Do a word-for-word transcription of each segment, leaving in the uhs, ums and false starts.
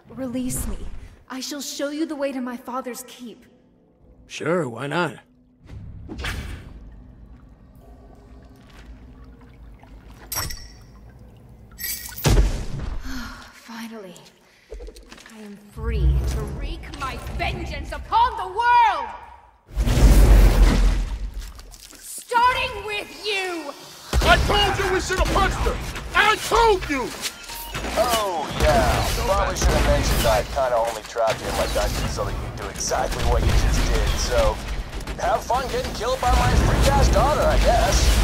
Release me. I shall show you the way to my father's keep. Sure, why not? Finally, I am free to wreak my vengeance upon the world! Starting with you! I told you we should have punched her! I told you! Oh, yeah. Probably should have mentioned I kind of only trapped you in my dungeon so that you do exactly what you just did, so... have fun getting killed by my freak-ass daughter, I guess.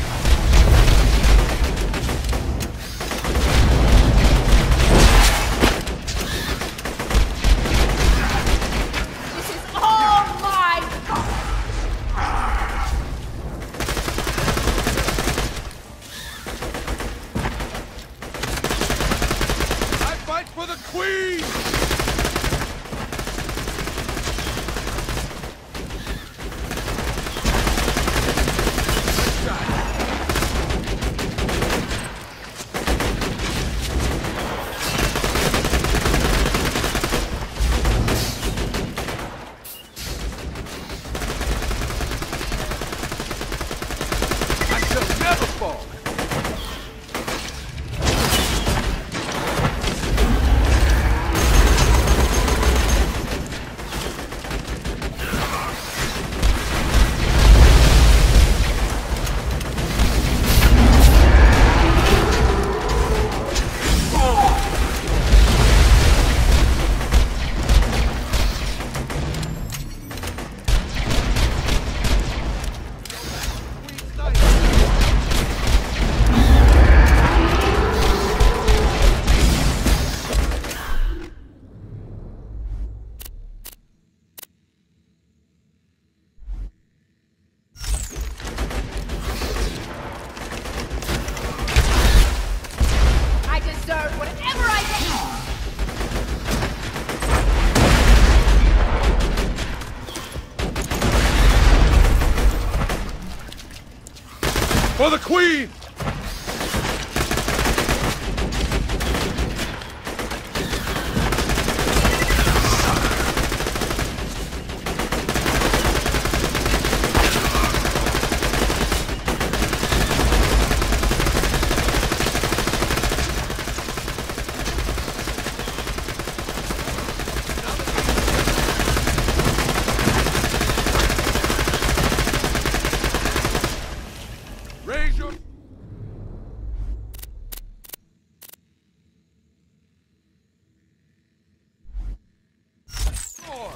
For the Queen! I shall never fall! For the Queen! Raise your... sword!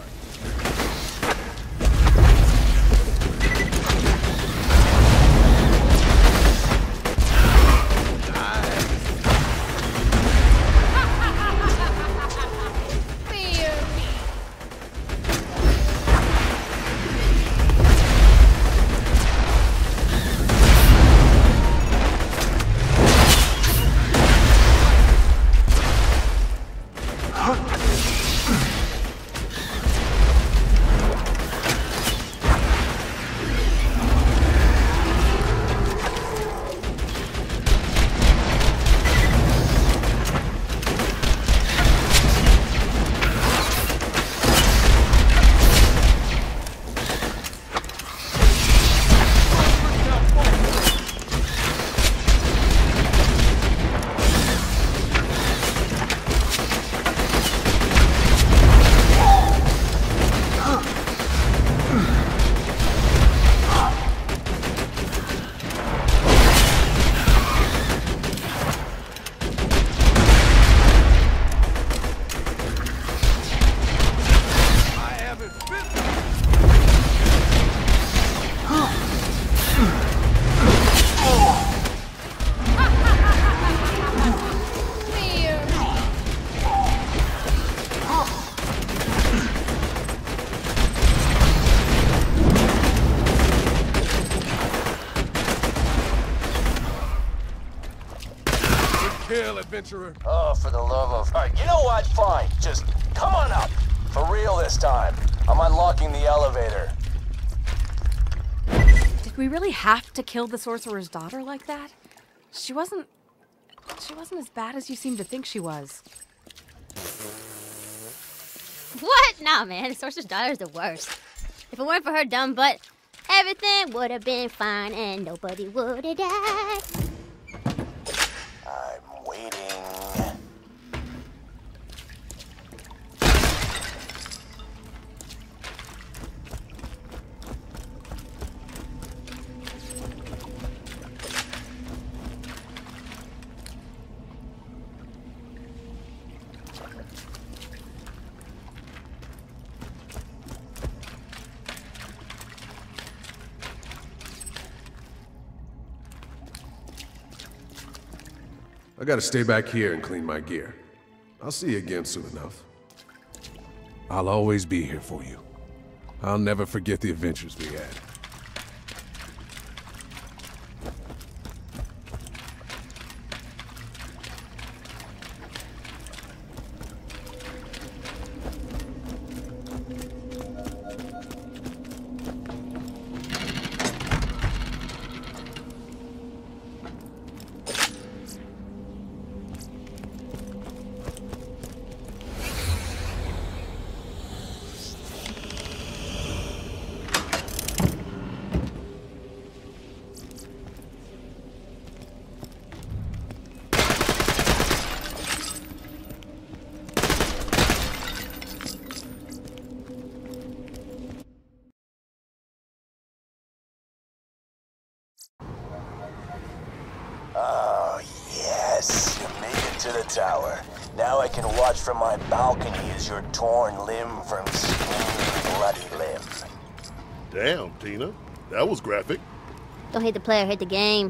Kill, adventurer. Oh, for the love of... All right, you know what? Fine. Just come on up. For real this time. I'm unlocking the elevator. Did we really have to kill the sorcerer's daughter like that? She wasn't... She wasn't as bad as you seem to think she was. What? Nah, man. The Sorcerer's Daughter is the worst. If it weren't for her dumb butt, everything would have been fine and nobody would have died. I'm waiting. I gotta stay back here and clean my gear. I'll see you again soon enough. I'll always be here for you. I'll never forget the adventures we had. Oh, yes. You made it to the tower. Now I can watch from my balcony as your torn limb from screaming bloody limb. Damn, Tina. That was graphic. Don't hate the player, hate the game.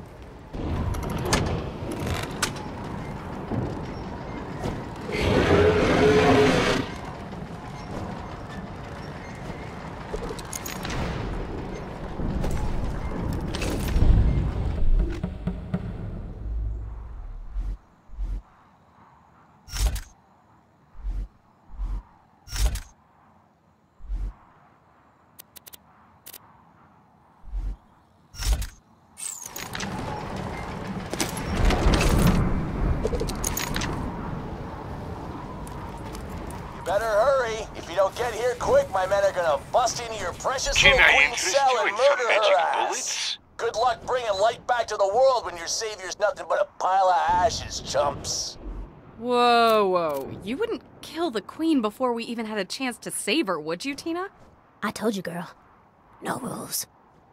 Better hurry. If you don't get here quick, my men are gonna bust into your precious Can little I queen interest cell you and in some murder magic her ass. bullets? Good luck bringing light back to the world when your savior's nothing but a pile of ashes, chumps. Whoa, whoa. You wouldn't kill the queen before we even had a chance to save her, would you, Tina? I told you, girl. No rules.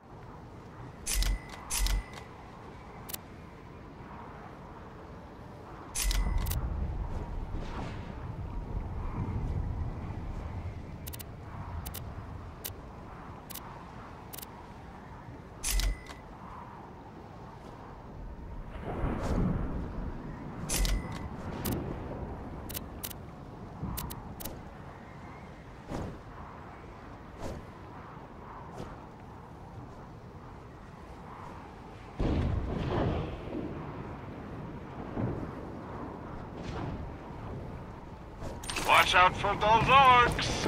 Watch out for those orcs!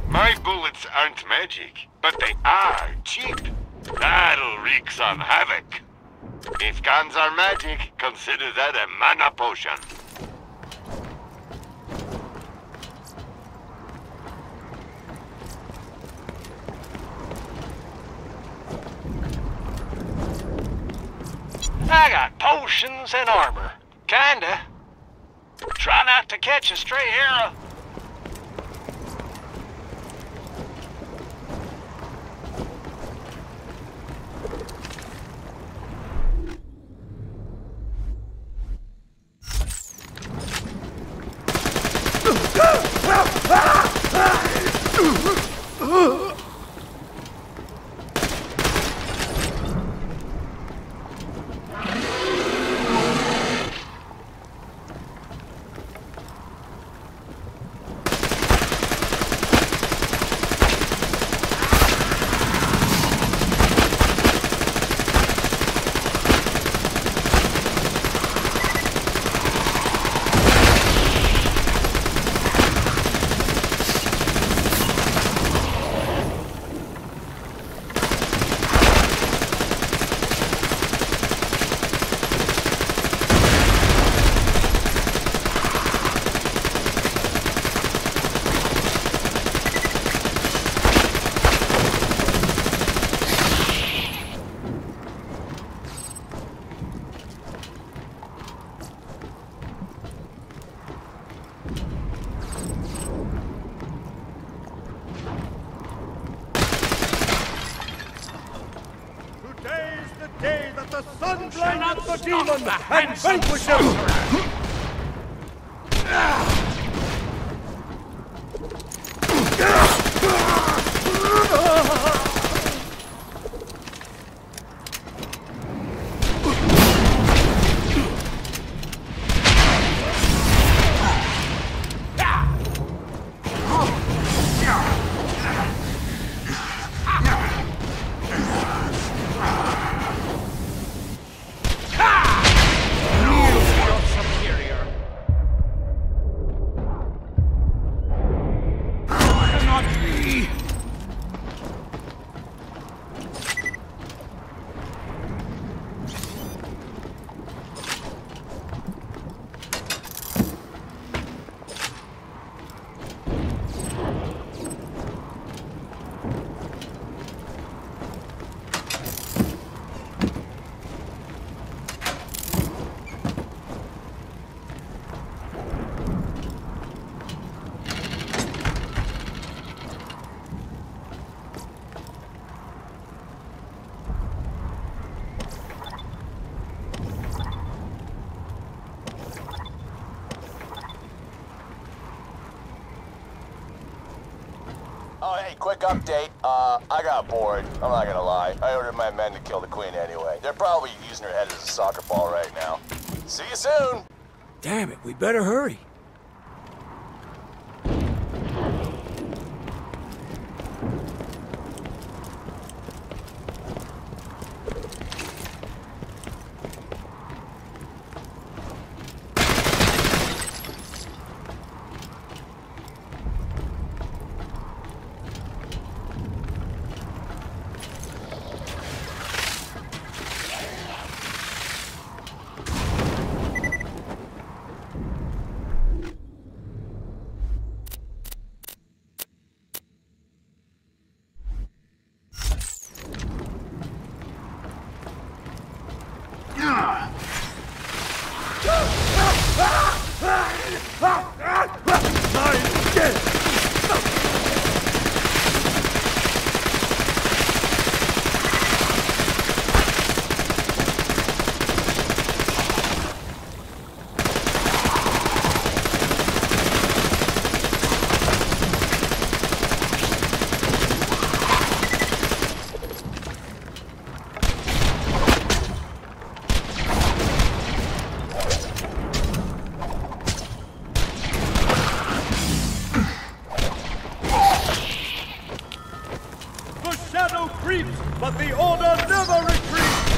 My bullets aren't magic, but they are cheap. That'll wreak some havoc. If guns are magic, consider that a mana potion. I got potions and armor. Kinda. Try not to catch a stray arrow. Day that the sun blinded the demon and vanquish him! Oh, hey, quick update. Uh, I got bored. I'm not gonna lie. I ordered my men to kill the queen anyway. They're probably using her head as a soccer ball right now. See you soon! Damn it, we better hurry. But the Order never retreats!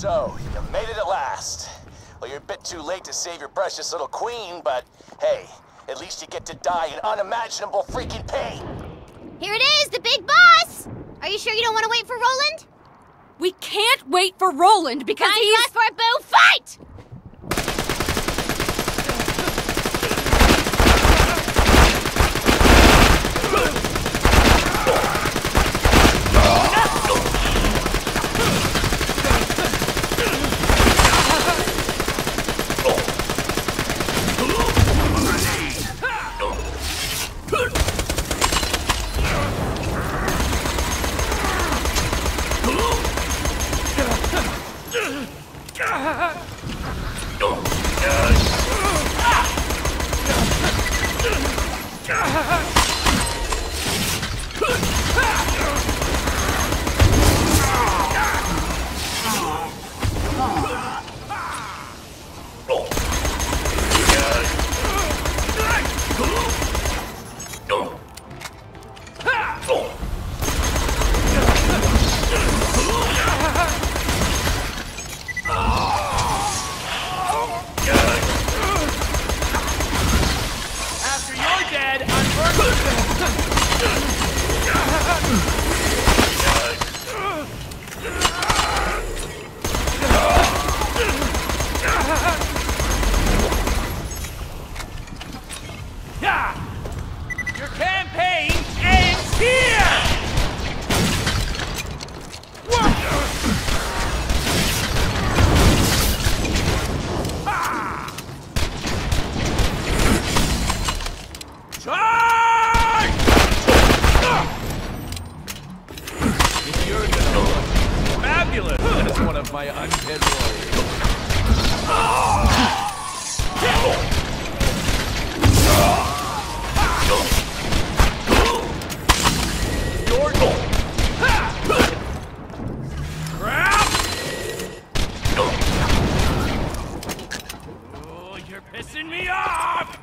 So, you made it at last. Well, you're a bit too late to save your precious little queen, but hey, at least you get to die in unimaginable freaking pain. Here it is, the big boss! Are you sure you don't want to wait for Roland? We can't wait for Roland because Time he's... left for a boo fight! Your campaign ends here! Charge! If you're gonna look fabulous as one of my undead warriors. Your goal. Crap! Oh, you're pissing me off!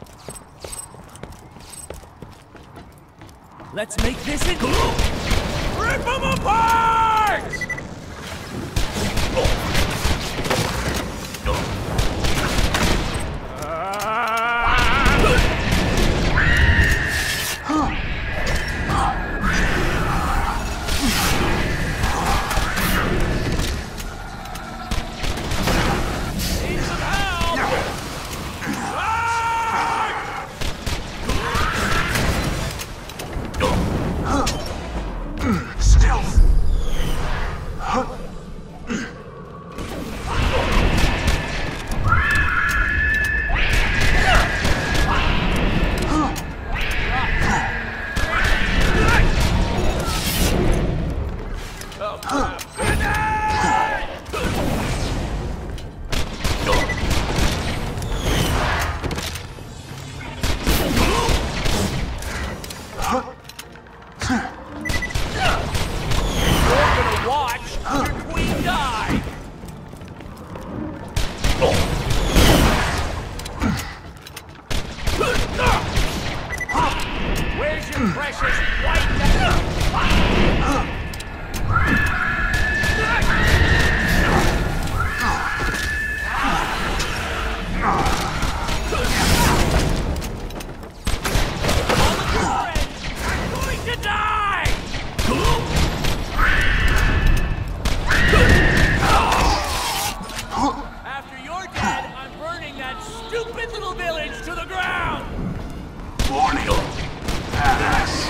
Let's make this a Rip them apart! Need some help! Stealth. Where's your precious white... Stupid little village to the ground! Warning. Badass.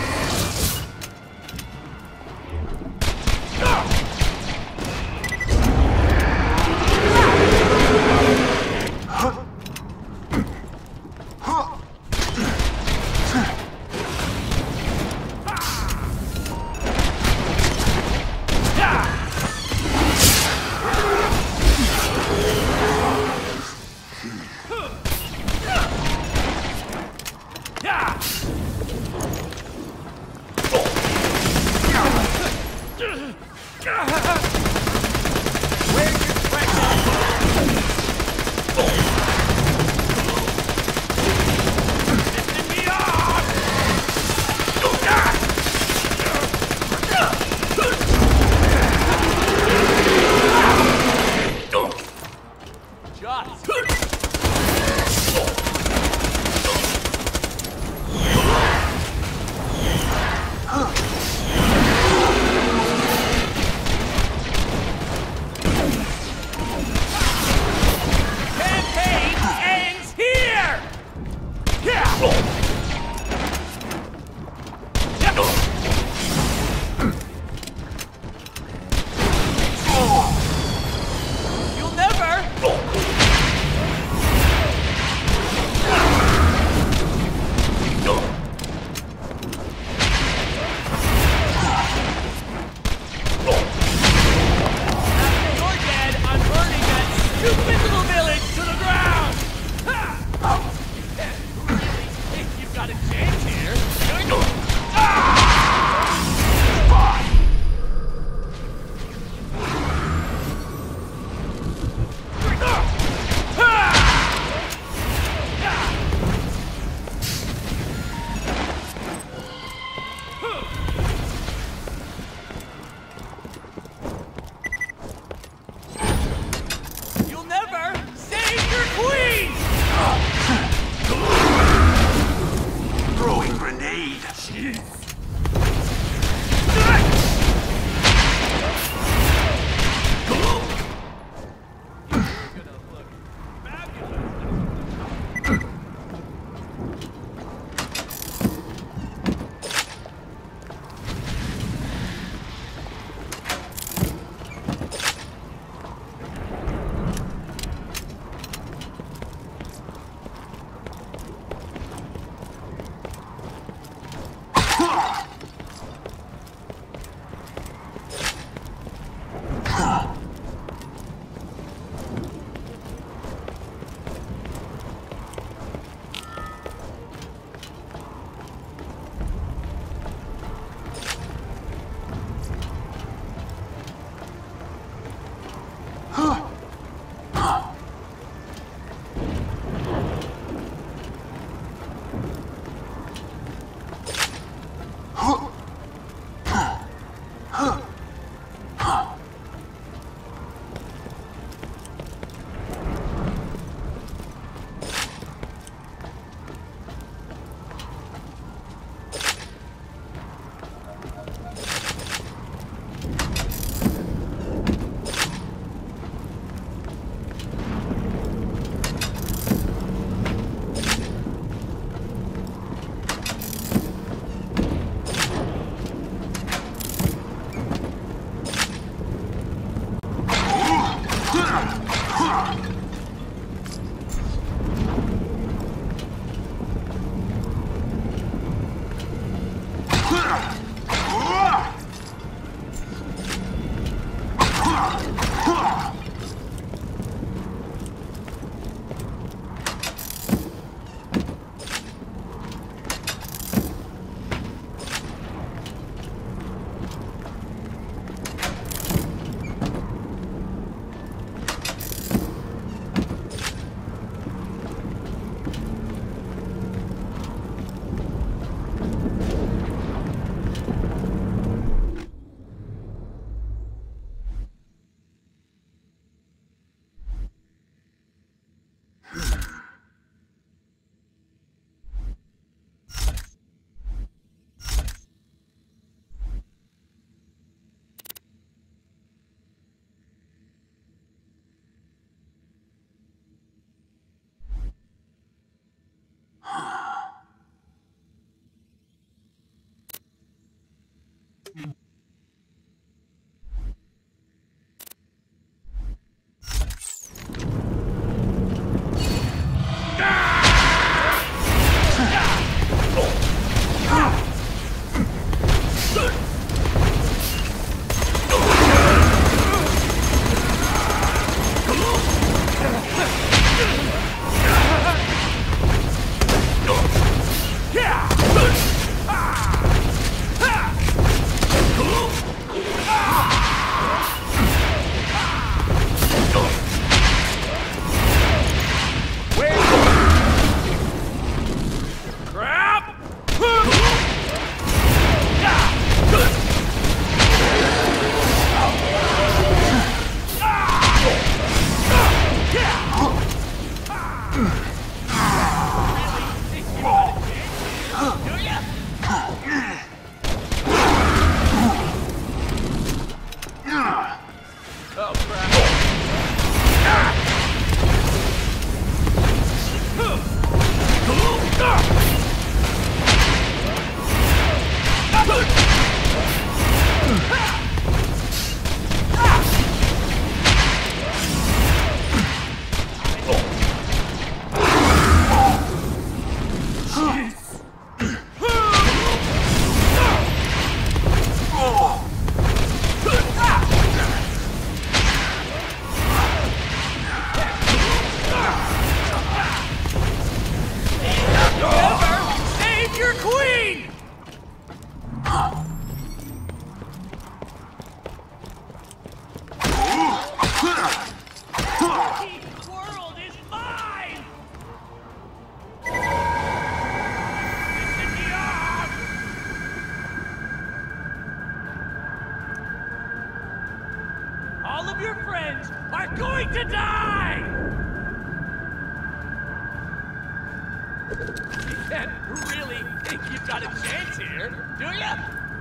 You can't really think you've got a chance here, do ya?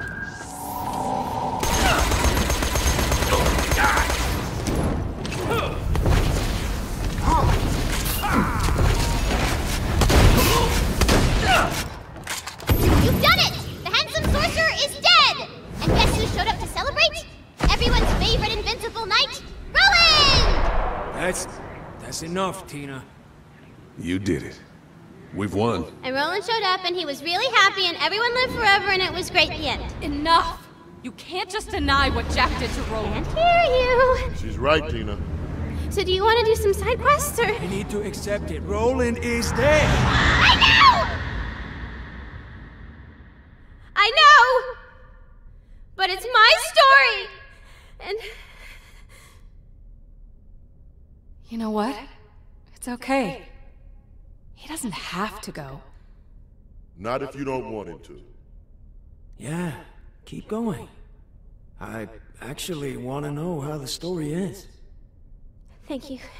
You've done it! The handsome sorcerer is dead! And guess who showed up to celebrate? Everyone's favorite invincible knight, Roland! That's... that's enough, Tina. You did it. We've won. And Roland showed up and he was really happy and everyone lived forever and it was great in the end. Enough! You can't just deny what Jack did to Roland. Can't hear you. She's right, Tina. So do you want to do some side quests or... I need to accept it. Roland is dead. I know! I know! But it's my story! And... You know what? It's okay. He doesn't have to go. Not if you don't want him to. Yeah, keep going. I actually want to know how the story is. Thank you.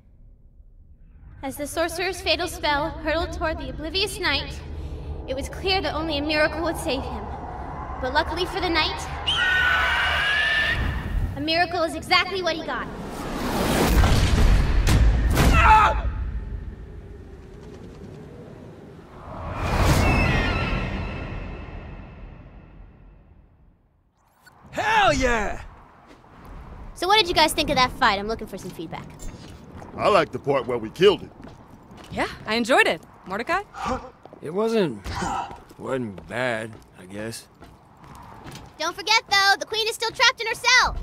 As the sorcerer's fatal spell hurtled toward the oblivious knight, it was clear that only a miracle would save him. But luckily for the knight, a miracle is exactly what he got. Ah! Hell yeah! So what did you guys think of that fight? I'm looking for some feedback. I like the part where we killed it. Yeah, I enjoyed it. Mordecai? It wasn't... wasn't bad, I guess. Don't forget, though, the queen is still trapped in her cell.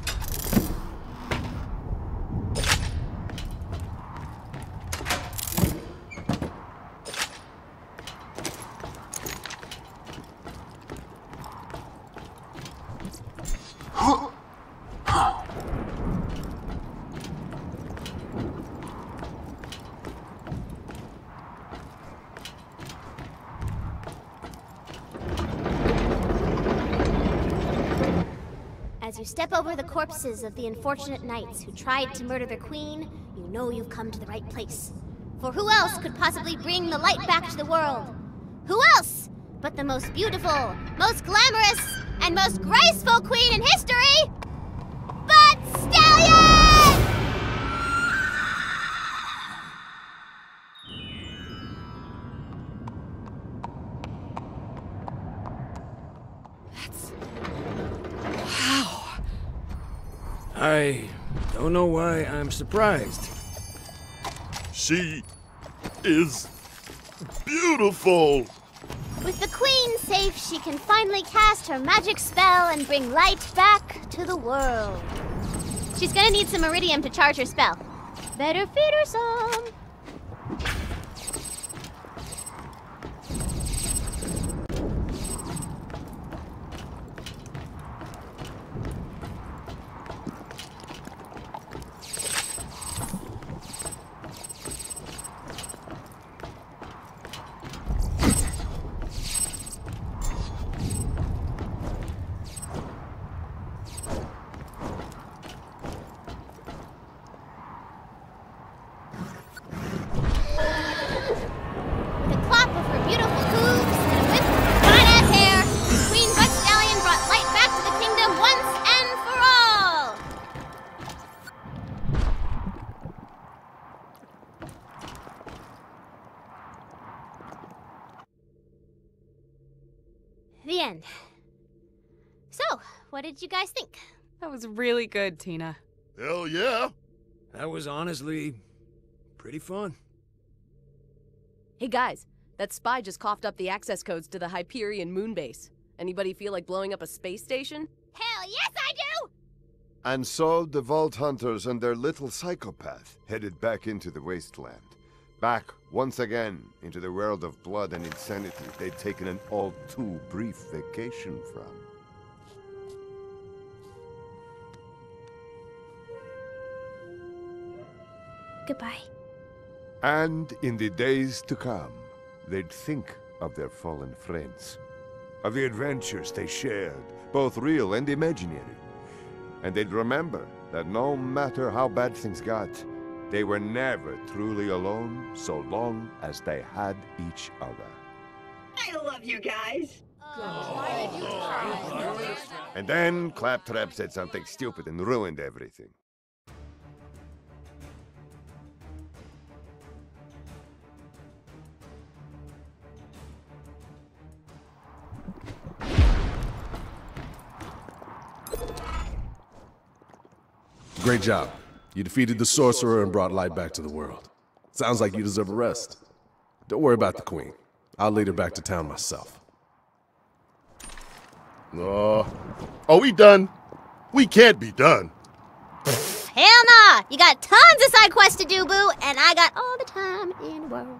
As you step over the corpses of the unfortunate knights who tried to murder their queen, you know you've come to the right place. For who else could possibly bring the light back to the world? Who else but the most beautiful, most glamorous, and most graceful queen in history? But Stallion! I don't know why I'm surprised. She is beautiful. With the queen safe, she can finally cast her magic spell and bring light back to the world. She's gonna need some iridium to charge her spell. Better feed her some. The end. So, what did you guys think? That was really good, Tina. Hell yeah. That was honestly pretty fun. Hey guys, that spy just coughed up the access codes to the Hyperion moon base. Anybody feel like blowing up a space station? Hell yes, I do! And so the Vault Hunters and their little psychopath headed back into the wasteland. Back, once again, into the world of blood and insanity they'd taken an all too brief vacation from. Goodbye. And in the days to come, they'd think of their fallen friends, of the adventures they shared, both real and imaginary. And they'd remember that no matter how bad things got, They were never truly alone so long as they had each other. I love you guys. And then Claptrap said something stupid and ruined everything. Great job. You defeated the sorcerer and brought light back to the world. Sounds like you deserve a rest. Don't worry about the queen. I'll lead her back to town myself. Uh, are we done? We can't be done. Hell nah! You got tons of side quests to do, boo, and I got all the time in the world.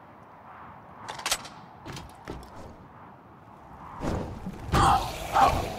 Oh!